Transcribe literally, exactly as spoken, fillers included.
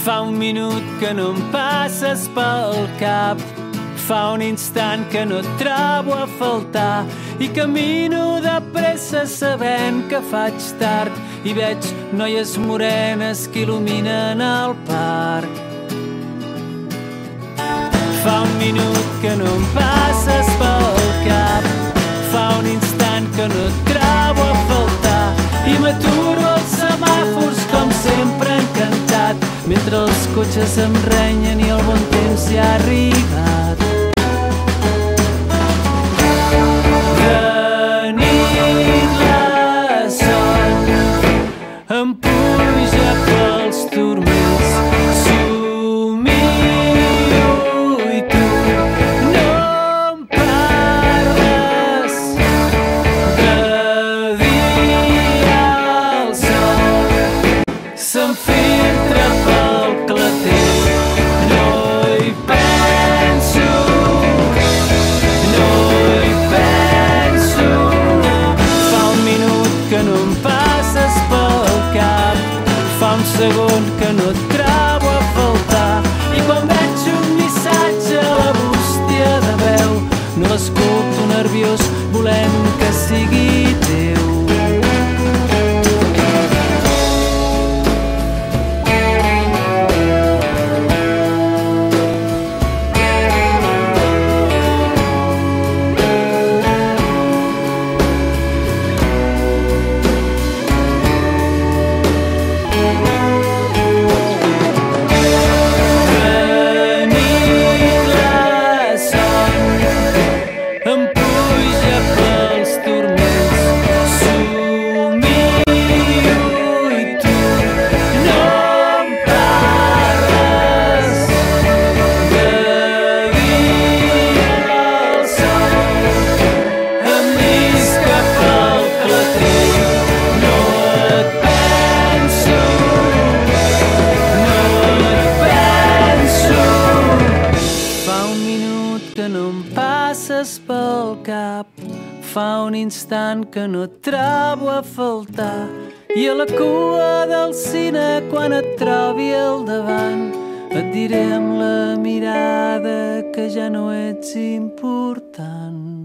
Fa un minut que no em passes pel cap, fa un instant que no et trobo a faltar i camino de pressa sabent que faig tard i veig noies morenes que il·luminen el parc. Fa un minut que no em passes pel cap, fa un instant que no et trobo a faltar i m'aturo als semàfors com sempre encantat mentre els cotxes em renyen i el bon temps ja ha arribat. De nit la son em puja pels turmells, somio i tu no em parles. De dia el sol se'm filtra pel clatell, no hi penso, no hi penso. Fa un minut que no em passes pel cap, fa un segon que no et trobo a faltar i quan veig un missatge a la bústia de veu no l'escolto nerviós volent que sigui teu. Pel cap, fa un instant que no et trobo a faltar i a la cua del cine quan et trobi al davant et diré amb la mirada que ja no ets important.